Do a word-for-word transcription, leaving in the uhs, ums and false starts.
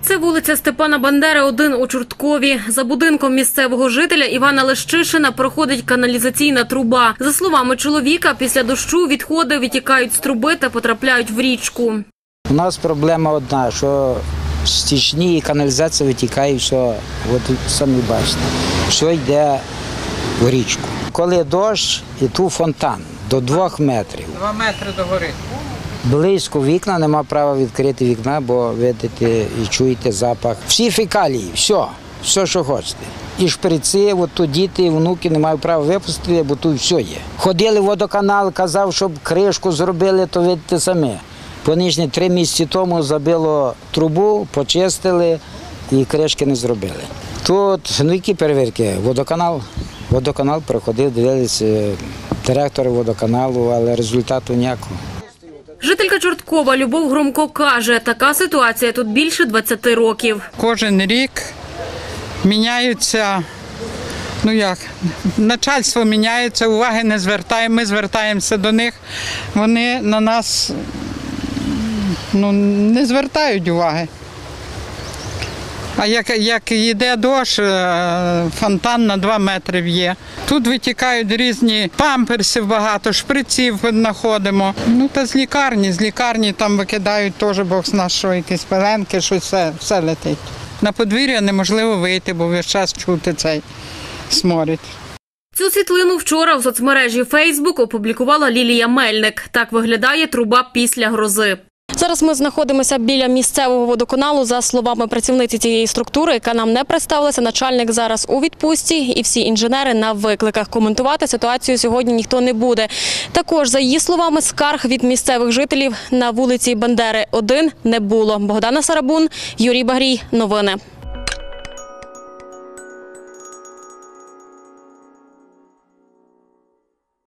Це вулиця Степана Бандери, один у Чорткові. За будинком місцевого жителя Івана Лещишина проходить каналізаційна труба. За словами чоловіка, після дощу відходи витікають з труби та потрапляють в річку. У нас проблема одна, що стічні і каналізація витікає, все, от самі бачите, все йде в річку. Коли дощ, і тут фонтан до двох метрів. Два метри до гори. Близько вікна, нема права відкрити вікна, бо видите і чуєте запах. Всі фекалії, все, все, що хочете. І шприци, от тут діти, і внуки не мають права випустити, бо тут все є. Ходили в водоканал, казав, щоб кришку зробили, то видите самі. Понижні три місяці тому забило трубу, почистили і кришки не зробили. Тут, ну які перевірки, водоканал, водоканал проходив, дивилися директора водоканалу, але результату ніякого. Жителька Чорткова Любов Громко каже, така ситуація тут більше двадцяти років. Кожен рік міняються, ну як, начальство міняється, уваги не звертаємо, ми звертаємося до них, вони на нас ну, не звертають уваги. А як, як йде дощ, фонтан на два метри є. Тут витікають різні памперсів багато, шприців знаходимо. Ну та з лікарні, з лікарні там викидають теж, бог зна що, якісь пеленки, щось все, все летить. На подвір'я неможливо вийти, бо весь час чути цей сморід. Цю світлину вчора в соцмережі Фейсбук опублікувала Лілія Мельник. Так виглядає труба після грози. Зараз ми знаходимося біля місцевого водоканалу. За словами працівниці цієї структури, яка нам не представилася, начальник зараз у відпустці і всі інженери на викликах. Коментувати ситуацію сьогодні ніхто не буде. Також, за її словами, скарг від місцевих жителів на вулиці Бандери один не було. Богдана Сарабун, Юрій Багрій. Новини.